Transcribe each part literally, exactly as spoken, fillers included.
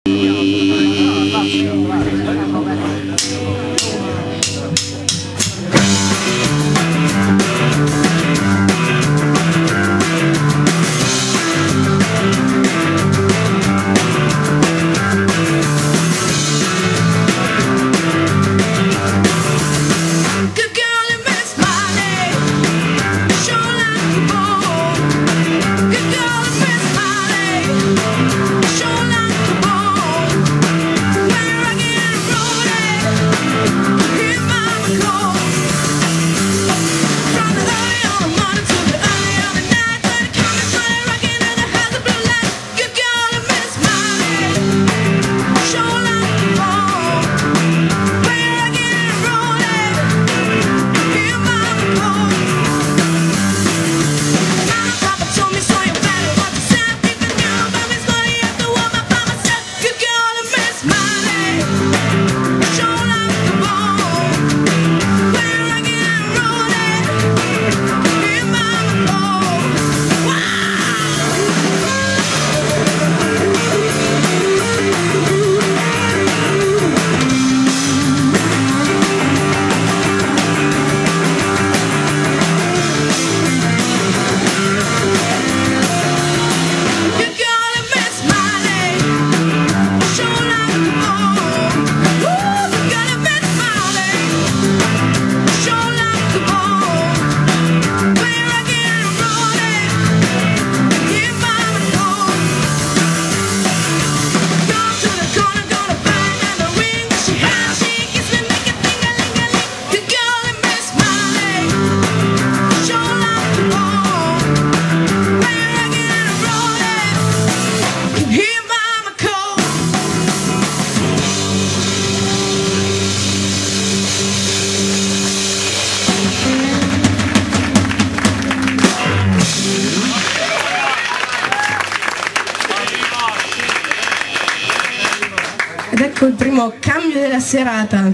Ed ecco il primo cambio della serata,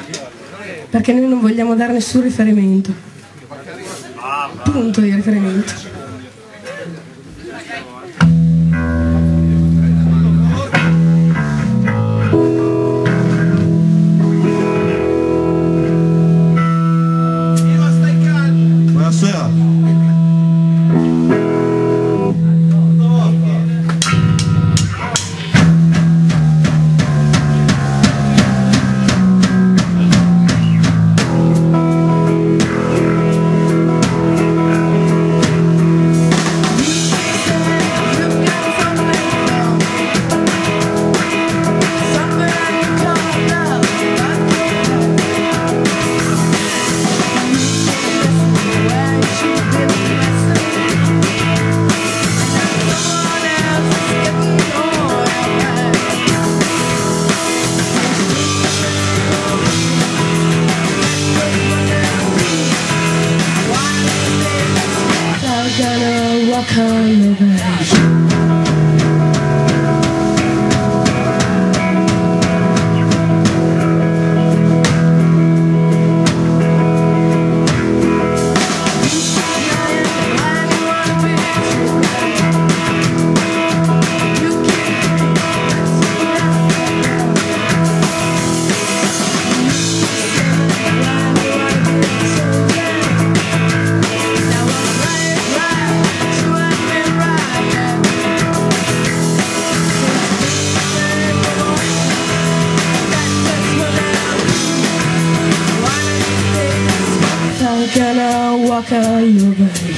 perché noi non vogliamo dare nessun riferimento, punto di riferimento. Gonna walk on over. Gonna walk on your way.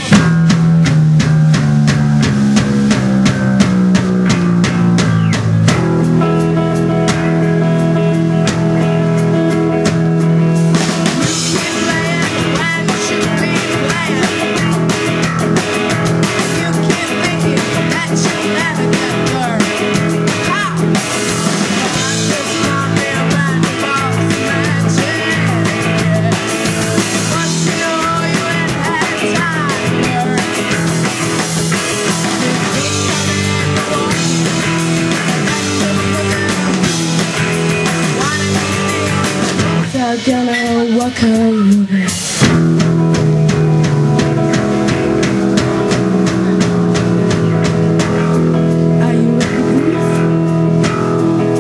Gonna walk on your way. Are you ready?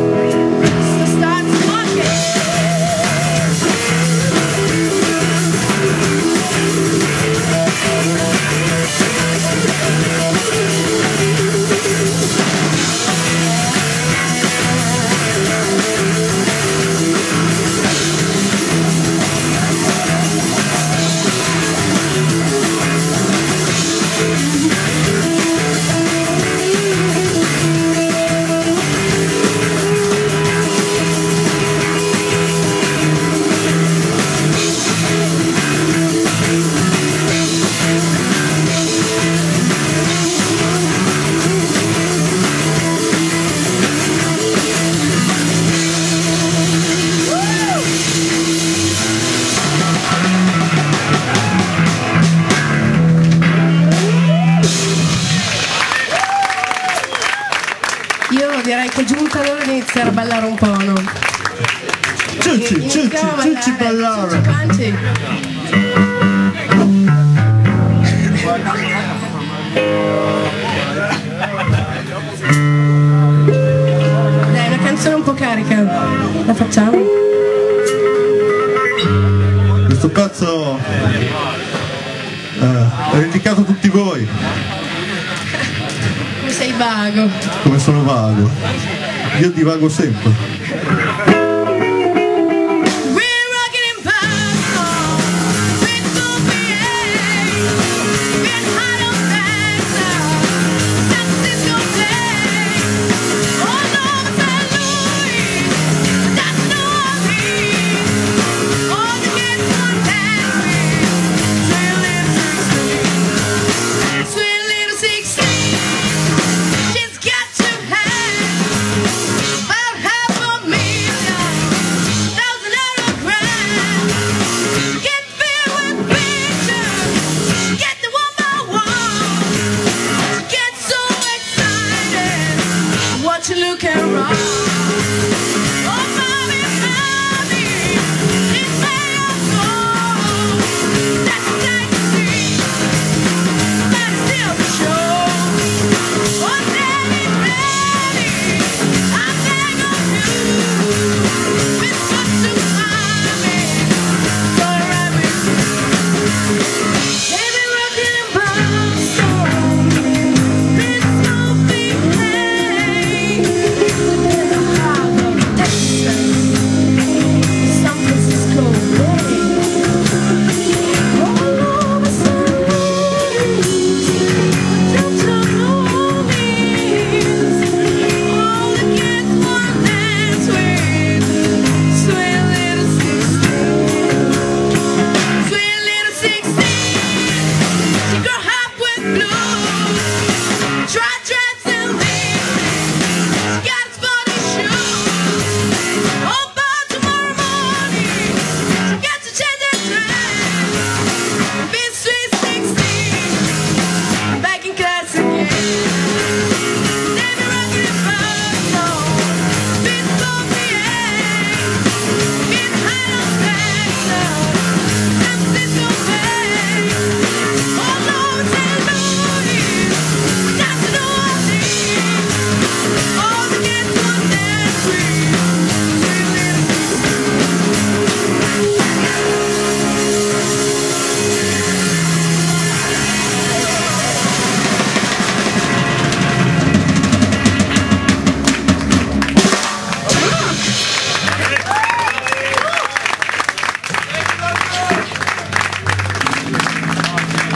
iniziare a ballare un po', no? Ciucci, ciucci, ciucci ballare. Ciucci, dai, una canzone un po' carica, la facciamo? Questo pezzo eh, è dedicato a tutti voi. Come sei vago. Come sono vago. Io divago sempre. To look and rock. Oh, mommy, mommy, it's made of gold. That's nice to see, but it's still the show. Oh, daddy, daddy, I beg of you, it's good to mommy, so right with you. Baby, rockin' and bouncing, this won't be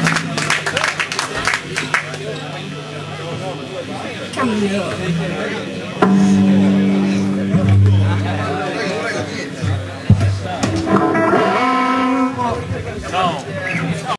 cambio.